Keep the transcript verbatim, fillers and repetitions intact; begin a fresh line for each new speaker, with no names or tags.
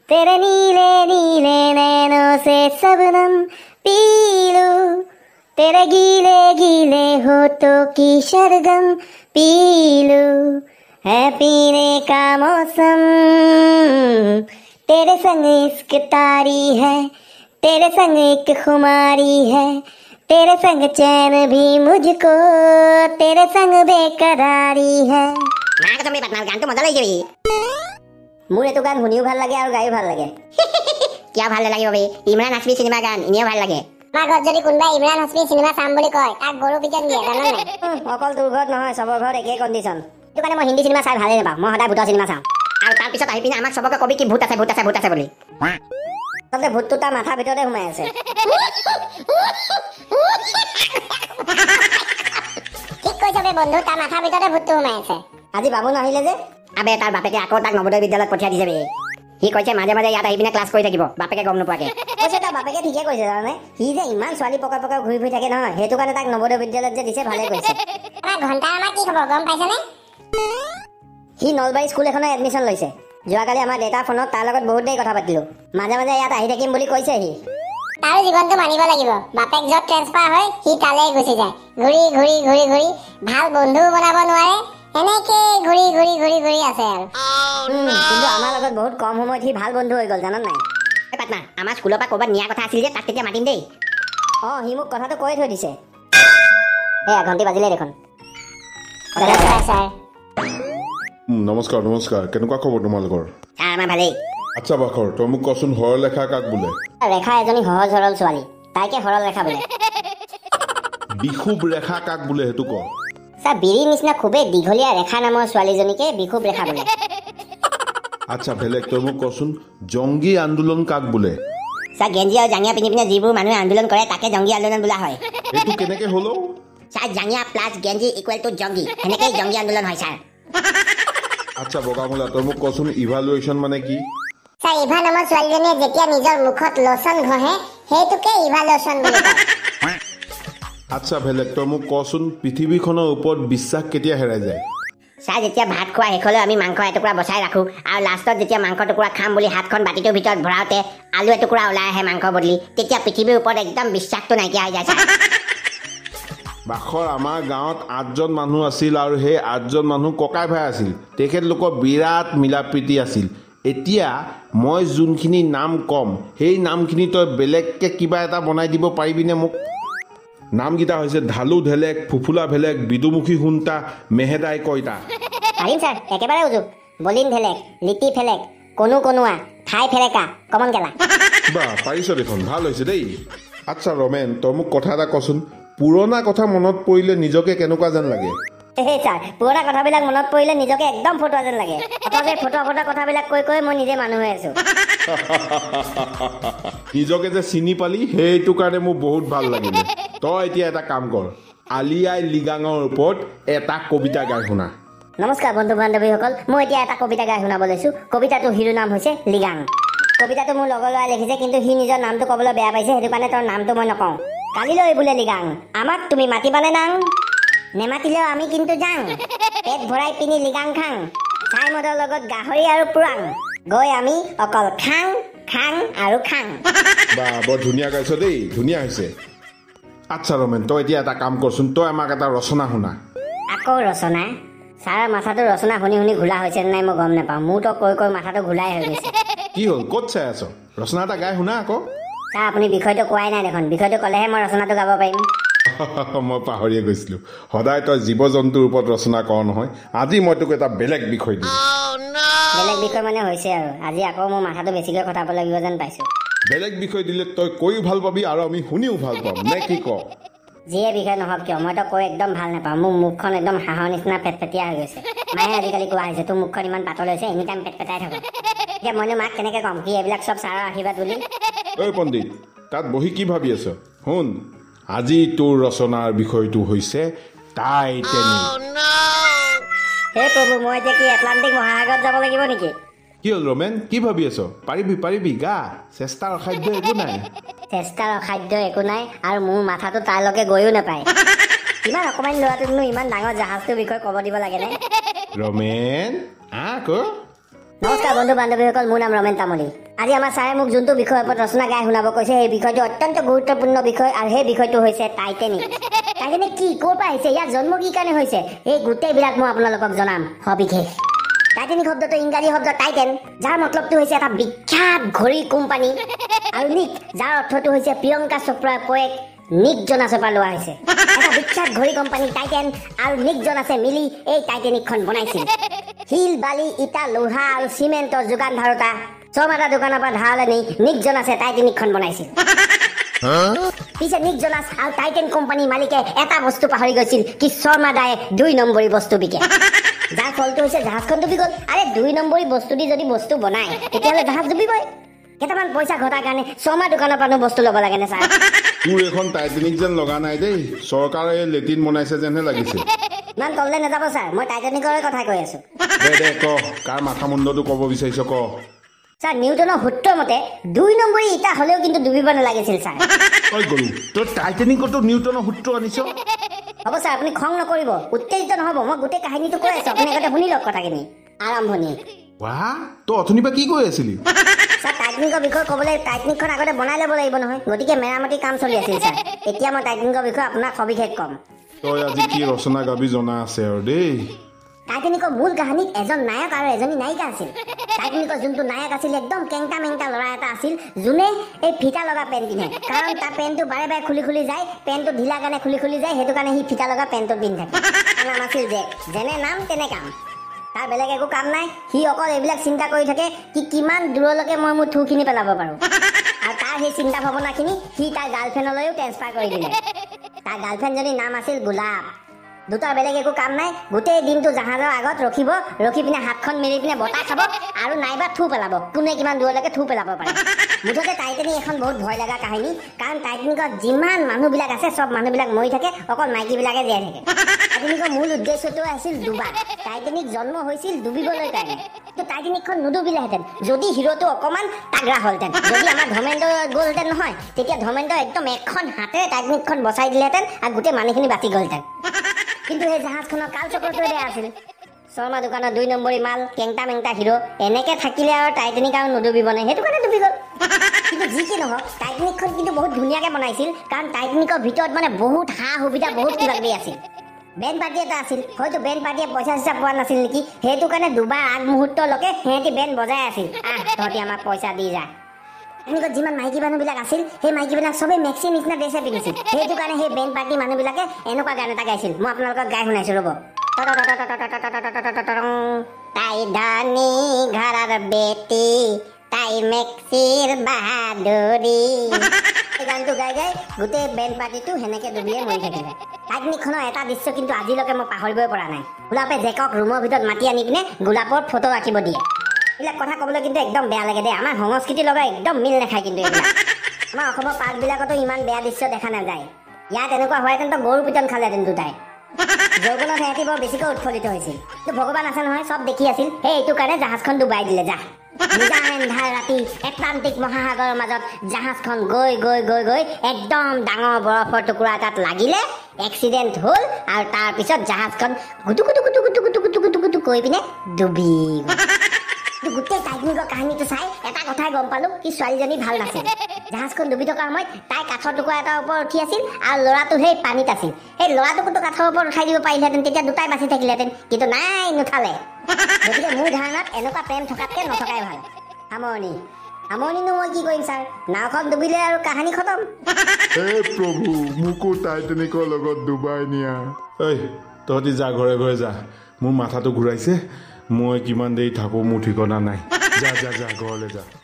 तेरे नीले नीले नैनों से सबनम पी लूं, तेरे गीले गीले होठों की शरगम पी लूं, है पीने का मौसम, तेरे संग इश्क तारी है, तेरे संग एक खुमारी है, तेरे संग चैन भी मुझको, तेरे संग बेकरारी है।
মাক তুমি পাটনাৰ গানটো মজা লাগিছে বি
মোৰ এইটো গান শুনিও ভাল লাগে আৰু গায়ো ভাল লাগে।
কিয় ভাল নালাগিব বি ইমৰান হাছমি চিনেমা গান এনেও ভাল লাগে।
আমাৰ ঘৰত যদি কোনোবাই ইমৰান হাছমি চিনেমা চাম বুলি কয় তাক গৰু পিটন দিয়ে জানা নাই।
অকল তোৰ ঘৰত নহয় চবৰ ঘৰত একেই কণ্ডিশ্যন।
সেইটো কাৰণে মই হিন্দী চিনেমা চাই ভালেই নাপাওঁ, মই সদায় ভূতৰ চিনেমা চাওঁ। আৰু তাৰপিছত আহি পিনে আমাক চবকে কবি কি ভূত আছে ভূত আছে ভূত আছে বুলি।
আচলতে ভূতটো তাৰ মাথাৰ ভিতৰতে সোমাই আছে।
ঠিক কৈছ বে বন্ধু, তাৰ মাথাৰ ভিতৰতে ভূতটো সোমাই আছে।
আজি বাবু নাহিলে যে?
আবে তাৰ বাপেকে আকৌ তাক নৱোদয় বিদ্যালয়ত পঠিয়াই দিছে বে। সি কৈছে মাজে মাজে ইয়াত আহি পিনে ক্লাছ কৰি থাকিব, বাপেকে গম নোপোৱাকে।
কৈছে তাৰ বাপেকে ঠিকে কৈছে জানানে, সি যে ইমান ছোৱালী পকাই পকাই ঘূৰি ফুৰি থাকে নহয়, সেইটো কাৰণে তাক নৱোদয় বিদ্যালয়ত যে দিছে ভালে কৰিছে।
আমাৰ ঘণ্টা আমাৰ কি খবৰ গম পাইছানে?
সি নলবাৰী স্কুল এখনত এডমিশ্যন লৈছে। যোৱাকালি আমাৰ দেউতাৰ ফোনত তাৰ লগত বহুত দেৰি কথা পাতিলোঁ। মাজে মাজে ইয়াত আহি থাকিম বুলি কৈছে সি।
তাৰ জীৱনটো মানিব লাগিব, বাপেক য'ত ট্ৰেন্সফাৰ হয় সি তালৈ গুচি যায়। ঘূৰি ঘূৰি ঘূৰি ঘূৰি ভাল বন্ধুও বনাব নোৱাৰে, এনেকে ঘূৰি ঘূৰি ঘূৰি ঘূৰি আছে আৰু।
কিন্তু আমাৰ লগত বহুত কম সময়ত সি ভাল বন্ধু হৈ গ'ল জানা নাই?
এই পাটনা আমাৰ স্কুলৰ পৰা ক'ৰবাত নিয়াৰ কথা আছিল যে তাক তেতিয়া মাতিম দেই।
অঁ সি মোক কথাটো কৈ থৈ দিছে। এয়া ঘণ্টি বাজিলেই দেখোন।
ছাৰ
নমস্কাৰ নমস্কাৰ, কেনেকুৱা খবৰ তোমালোকৰ?
ছাৰ আমাৰ ভালেই।
আচ্ছা বাখৰ, তই মোক কচোন সৰলৰেখা কাক বোলে?
ৰেখা এজনী সহজ সৰল ছোৱালী, তাইকে সৰল ৰেখা বোলে।
বিষুৱ ৰেখা কাক বোলে সেইটো ক?
ছাৰ বিৰিৰ নিচিনা খুবেই দীঘলীয়া ৰেখা নামৰ ছোৱালীজনীকে বিষুৱ ৰেখা বোলে।
আচ্ছা বেলেগ, তই মোক কচোন জংগী আন্দোলন কাক বোলে?
ছাৰ গেঞ্জি আৰু জাঙিয়া পিন্ধি পিনে যিবোৰ মানুহে আন্দোলন কৰে তাকে জংগী আন্দোলন বোলা হয়।
এইটো কেনেকে হলো?
ছাৰ জাঙিয়া প্লাছ গেঞ্জি ইকুৱেল টু জংগী, সেনেকেই জংগী আন্দোলন হয় ছাৰ।
আচ্ছা বগামূলা, তই মোক কচোন ইভালুৱেশ্যন মানে কি?
ছাৰ ইভা নামৰ ছোৱালীজনীয়ে যেতিয়া নিজৰ মুখত লোচন ঘঁহে সেইটোকে ইভালুৱেশ্যন বুলি কয়।
আচ্ছা বেলেগ, তই মোক কচোন পৃথিৱীখনৰ ওপৰত বিশ্বাস কেতিয়া হেৰাই যায়?
ছাৰ যেতিয়া ভাত খোৱা শেষলৈ আমি মাংস এটুকুৰা বচাই ৰাখোঁ আৰু লাষ্টত যেতিয়া মাংস টুকুৰা খাম বুলি হাতখন বাতিটোৰ ভিতৰত ভৰাওঁতে আলু এটুকুৰা ওলাই আহে মাংস বদলি, তেতিয়া পৃথিৱীৰ ওপৰত একদম বিশ্বাসটো নাইকিয়া হৈ যায় ছাৰ।
বাখৰ আমাৰ গাঁৱত আঠজন মানুহ আছিল আৰু সেই আঠজন মানুহ ককাই ভাই আছিল। তেখেতলোকৰ বিৰাট মিলা প্ৰীতি আছিল। এতিয়া মই যোনখিনি নাম ক'ম সেই নামখিনি তই বেলেগকৈ কিবা এটা বনাই দিব পাৰিবিনে মোক? নামকেইটা হৈছে ঢালু ঢেলেক, ফুফুলা ভেলেক, বিদুমুখী সোণটা, মেহেদাই কইতা।
পাৰিম ছাৰ, একেবাৰে উজু। বলিন ভেলেক, লিটি ফেলেক, কণু কণুৱা, ঠাই ফেলেকা, কমন গেলা।
বা পাৰিছ দেখোন, ভাল হৈছে দেই। আচ্ছা ৰমেন, তই মোক কথা এটা কচোন, পুৰণা কথা মনত পৰিলে নিজকে কেনেকুৱা যেন লাগে?
সেই ছাৰ পুৰণা কথাবিলাক মনত পৰিলে নিজকে একদম ফটোৱা যেন লাগে। অথচ ফটোৱা ফটোৱা কথাবিলাক কৈ কৈ মই নিজে মানুহ হৈ আছোঁ।
নিজকে যে চিনি পালি সেইটো কাৰণে মোৰ বহুত ভাল লাগিলে। তই এতিয়া এটা কাম কৰ, আলি আই লিগাঙৰ ওপৰত এটা কবিতা গাই শুনা।
নমস্কাৰ বন্ধু বান্ধৱীসকল, মই এতিয়া এটা কবিতা গাই শুনাব লৈছোঁ। কবিতাটোৰ হিৰো নাম হৈছে লিগাং। কবিতাটো মোৰ লগৰ ল'ৰাই লিখিছে, কিন্তু সি নিজৰ নামটো ক'বলৈ বেয়া পাইছে, সেইটো কাৰণে তেওঁৰ নামটো মই নকওঁ। কালিলৈ বোলে লিগাং, আমাক তুমি মাতিবানে নাং? নেমাতিলেও আমি কিন্তু যাং, পেট ভৰাই পিনি লিগাং খাং, চাই মদৰ লগত গাহৰি আৰু পুৰাং, গৈ আমি অকল খাং খাং আৰু খাং।
বা বৰ ধুনীয়া গাইছ দেই, ধুনীয়া হৈছে। আচ্ছা ৰমেন, তই এতিয়া এটা কাম কৰচোন, তই আমাক এটা ৰচনা শুনা।
আকৌ ৰচনা? ছাৰৰ মাথাটো ৰচনা শুনি শুনি ঘোলা হৈছে নাই মই গম নাপাওঁ। মোৰতো কৈ কৈ মাথাটো ঘোলাই হৈ গৈছে।
কি হ'ল, ক'ত চাই আছ? ৰচনা এটা গাই শুনা আকৌ।
ছাৰ আপুনি বিষয়টো কোৱাই নাই দেখোন, বিষয়টো ক'লেহে মই ৰচনাটো গাব পাৰিম।
মই পাহৰিয়ে গৈছিলোঁ, সদায় তই জীৱ জন্তুৰ ওপৰত ৰচনা কৰ নহয়। আজি মই তোক এটা বেলেগ বিষয় দিম।
বেলেগ বিষয় মানে হৈছে আৰু আজি আকৌ মোৰ মাথাটো বেছিকৈ খটাব লাগিব যেন পাইছোঁ।
বেলেগ বিষয় দিলে তই কৈও ভাল পাবি আৰু আমি শুনিও ভাল পাম, নে কি ক?
যিয়ে বিষয় নহওক কিয় মইতো কৈ একদম ভাল নাপাওঁ। মোৰ মুখখন একদম হাঁহৰ নিচিনা পেটপেটীয়া হৈ গৈছে। মায়ে আজিকালি কোৱা হৈছে তোৰ মুখখন ইমান পাতল হৈছে, এনি টাইম পেটপেটাই থাকো। এতিয়া মইনো মাক কেনেকৈ ক'ম কি এইবিলাক চব ছাৰৰ আশীৰ্বাদ বুলি?
ঐ পণ্ডিত, তাত বহি কি ভাবি আছ? শুন, আজি তোৰ ৰচনাৰ বিষয়টো হৈছে টাইটেনিক।
হে প্ৰভু, মই এতিয়া কি এটলাণ্টিক মহাসাগৰত যাব লাগিব নেকি?
কি হ'ল ৰমেন, কি ভাবি আছ? পাৰিবি পাৰিবি, গা, চেষ্টাৰ অসাধ্য একো নাই।
চেষ্টাৰ অসাধ্য একো নাই আৰু মোৰ মাথাটো তালৈকে গৈও নাপায়। ইমান অকণমানি ল'ৰাটোকনো ইমান ডাঙৰ জাহাজটোৰ বিষয়ে ক'ব দিব লাগেনে?
ৰমেন আহ আকৌ।
নমস্কাৰ বন্ধু বান্ধৱীসকল, মোৰ নাম ৰমেন তামুলী। আজি আমাৰ ছাৰে মোক যোনটো বিষয়ৰ ওপৰত ৰচনা গাই শুনাব কৈছে, সেই বিষয়টো অত্যন্ত গুৰুত্বপূৰ্ণ বিষয়, আৰু সেই বিষয়টো হৈছে টাইটেনিক। টাইটেনিক কি, ক'ৰ পৰা আহিছে, ইয়াৰ জন্ম কি কাৰণে হৈছে, এই গোটেইবিলাক মই আপোনালোকক জনাম সবিশেষ। টাইটেনিক শব্দটো ইংৰাজী শব্দ টাইটেন, যাৰ মতলবটো হৈছে এটা বিখ্যাত ঘড়ী কোম্পানী, আৰু নিক, যাৰ অৰ্থটো হৈছে প্ৰিয়ংকা চোপ্ৰাৰ পয়েক নিক জনাছৰ পৰা লোৱা হৈছে। এটা বিখ্যাত ঘড়ী কোম্পানী টাইটেন আৰু নিক জনাছে মিলি এই টাইটেনিকখন বনাইছিল। শিল, বালি, ইটা, লোহা আৰু চিমেণ্টৰ যোগান ধৰোতা ছমাটা দোকানৰ পৰা ধাৰলৈ নি নিক জনাছে টাইটেনিকখন বনাইছিল। পিছে নিক জনাছ আৰু টাইটেন কোম্পানীৰ মালিকে এটা বস্তু পাহৰি গৈছিল, কি শৰ্মাদায়ে দুই নম্বৰী বস্তু বিকে, যাৰ ফলটো হৈছে জাহাজখন ডুবি গ'ল। আৰে দুই নম্বৰী বস্তু দি যদি বস্তু বনায় তেতিয়াহ'লে জাহাজ ডুবিবই। কেইটামান পইচা ঘটাৰ কাৰণে ছমাহ দোকানৰ পৰানো বস্তু ল'ব লাগে নে ছাৰ?
তোৰ এখন টাইটেনিক যেন লগা নাই দেই, চৰকাৰে লেট্ৰিন বনাইছে যেনহে লাগিছে।
ইমান তললৈ নাযাব ছাৰ, মই টাইটেনিকৰে কথা কৈ আছোঁ।
দে দে ক, কাৰ মাথা মুণ্ডটো ক'ব বিচাৰিছ ক।
ছাৰ, নিউটনৰ সূত্ৰৰ মতে দুই নম্বৰী ইটা হ'লেও কিন্তু ডুবিব নালাগিছিল ছাৰ।
তই গ'লো তই টাইটেনিকতো নিউটনৰ সূত্ৰ আনিছ।
হ'ব ছাৰ, আপুনি খং নকৰিব, উত্তেজিত নহ'ব, মই গোটেই কাহিনীটো কৈ আছোঁ, আপুনি আগতে শুনি লওক কথাখিনি। আৰম্ভণি।
বাহ, তই অথনিৰ পৰা কি কৈ আছিলি?
ছাৰ, টাইটেনিকৰ বিষয়ে ক'বলৈ টাইটেনিকখন আগতে বনাই ল'ব লাগিব নহয়, গতিকে মেৰামতি কাম চলি আছিল ছাৰ। এতিয়া মই টাইটেনিকৰ বিষয়ে আপোনাক সবিশেষ ক'ম।
তই আজি কি ৰচনা গাবি জনা আছে আৰু দেই।
টাইটেনিকৰ মূল কাহিনীত এজন নায়ক আৰু এজনী নায়িকা আছিল। টাইটেনিকৰ যোনটো নায়ক আছিল একদম কেংটা মেংটা ল'ৰা এটা আছিল, যোনে এই ফিটা লগা পেণ্ট পিন্ধে, কাৰণ তাৰ পেণ্টটো বাৰে বাৰে খুলি খুলি যায়, পেণ্টটো ঢিলা কাৰণে খুলি খুলি যায়, সেইটো কাৰণে সি ফিটা লগা পেণ্টটো পিন্ধি থাকে। তাৰ নাম আছিল জেক, যেনে নাম তেনে কাম। তাৰ বেলেগ একো কাম নাই, সি অকল এইবিলাক চিন্তা কৰি থাকে কি কিমান দূৰলৈকে মই মোৰ থুখিনি পেলাব পাৰোঁ, আৰু তাৰ সেই চিন্তা ভাৱনাখিনি সি তাৰ গাৰ্লফ্ৰেণ্ডলৈও ট্ৰেন্সফাৰ কৰি দিলে। তাৰ গাৰ্লফ্ৰেণ্ডজনীৰ নাম আছিল গোলাপ। দুটাৰ বেলেগ একো কাম নাই, গোটেই দিনটো জাহাজৰ আগত ৰখিব, ৰখি পিনে হাতখন মেলি পিনে বতাহ খাব, আৰু নাইবা থু পেলাব, কোনে কিমান দূৰলৈকে থু পেলাব পাৰে। মুঠতে টাইটেনিক এখন বহুত ভয় লগা কাহিনী, কাৰণ টাইটেনিকত যিমান মানুহবিলাক আছে চব মানুহবিলাক মৰি থাকে, অকল মাইকীবিলাকে জীয়াই থাকে। টাইটেনিকৰ মূল উদ্দেশ্যটো আছিল ডুবা। টাইটেনিক জন্ম হৈছিল ডুবিবলৈ কাৰণে, কিন্তু টাইটেনিকখন নুডুবিলেহেঁতেন যদি হিৰোটো অকণমান তাগৰা হ'লহেঁতেন। যদি আমাৰ ধৰ্মেন্দ্ৰ গ'লহেঁতেন নহয়, তেতিয়া ধৰ্মেন্দ্ৰ একদম এখন হাতেৰে টাইটেনিকখন বচাই দিলেহেঁতেন আৰু গোটেই মানুহখিনি বাচি গ'লহেঁতেন। কিন্তু সেই জাহাজখনৰ কালচক্ৰটোৱে বেয়া আছিল। শৰ্মা দোকানৰ দুই নম্বৰী মাল, কেংটা মেংটা হিৰো, এনেকে থাকিলে আৰু টাইটেনিক আৰু নুডুবিব নে, সেইটো কাৰণে ডুবি গ'ল। কিন্তু যি কি নহওক, টাইটেনিকখন কিন্তু বহুত ধুনীয়াকৈ বনাইছিল, কাৰণ টাইটেনিকৰ ভিতৰত মানে বহুত সা সুবিধা, বহুত কিবা কিবি আছিল। বেণ্ড পাৰ্টি এটা আছিল, হয়তো বেণ্ড পাৰ্টিয়ে পইচা চইচা পোৱা নাছিল নেকি, সেইটো কাৰণে দুবাৰ আগমুহূৰ্তলৈকে সিহঁতি বেণ্ড বজাই আছিল, আহ তহঁতি আমাক পইচা দি যা। এনেকুৱা যিমান মাইকী মানুহবিলাক আছিল, সেই মাইকীবিলাক চবেই মেক্সি নিচিনা ড্ৰেছে পিন্ধিছিল, সেইটো কাৰণে সেই বেণ্ড পাৰ্টি মানুহবিলাকে এনেকুৱা গান এটা গাইছিল, মই আপোনালোকক গাই শুনাইছোঁ ৰ'ব। তাই ধনী ঘৰৰ বেটি, তাই মেক্সিৰ বাহাদুৰি। এই গানটো গাই গাই গোটেই বেণ্ড পাৰ্টিটো সেনেকে ডুবিয়ে মৰি থাকিলে। টাইটেনিকখনৰ এটা দৃশ্য কিন্তু আজিলৈকে মই পাহৰিবই পৰা নাই। গোলাপে জেকক ৰুমৰ ভিতৰত মাতি আনি পিনে গোলাপৰ ফটো ৰাখিব দিয়ে। এইবিলাক কথা ক'বলৈ কিন্তু একদম বেয়া লাগে দেই, আমাৰ সংস্কৃতিৰ লগত একদম মিল নাখায় কিন্তু এইবিলাক। আমাৰ অসমৰ পাৰ্কবিলাকতো ইমান বেয়া দৃশ্য দেখা নাযায়, ইয়াত এনেকুৱা হোৱাহেঁতেনতো গৰু পিটন খালেহেঁতেন দুটাই। যৌৱনত সিহঁতি বৰ বেছিকৈ উৎফুল্লিত হৈছিল, কিন্তু ভগৱান আছে নহয়, চব দেখি আছিল, সেই এইটো কাৰণে জাহাজখন ডুবাই দিলে। যা নিজান এন্ধাৰ ৰাতি এটলাণ্টিক মহাসাগৰৰ মাজত জাহাজখন গৈ গৈ গৈ গৈ একদম ডাঙৰ বৰফৰ টুকুৰা এটাত লাগিলে, এক্সিডেণ্ট হ'ল, আৰু তাৰপিছত জাহাজখন গুটু গুটু গুটু গুটু গুটু গুটু গুটু গুটু কৈ পিনে ডুবি গ'ল। গোটেই টাইটেনিকৰ কাহিনীটো চাই এটা কথাই গম পালোঁ, কি ছোৱালীজনী ভাল নাছিল। জাহাজখন ডুবি থকাৰ সময়ত তাই কাঠৰ টুকুৰা এটাৰ ওপৰত উঠি আছিল, আৰু ল'ৰাটো সেই পানীত আছিল। সেই ল'ৰাটোকোতো কাঠৰ ওপৰত উঠাই দিব পাৰিলেহেঁতেন, তেতিয়া দুটাই বাচি থাকিলেহেঁতেন, কিন্তু নাই, নুঠালে। গতিকে মোৰ ধাৰণাত এনেকুৱা প্ৰেম থকাতকৈ নথকাই ভাল। সামৰণি। সামৰণিনো মই কি কৰিম ছাৰ, নাওখন ডুবিলে আৰু কাহিনী খতম।
হে প্ৰভু, মোকো টাইটেনিকৰ লগত ডুবাই নিয়া। ঐ তহঁতি যা, ঘৰে ঘৰে যা, মোৰ মাথাটো ঘূৰাইছে, মই কিমান দেৰি থাকোঁ মোৰ ঠিকনা নাই। যা যা যা, ঘৰলৈ যা।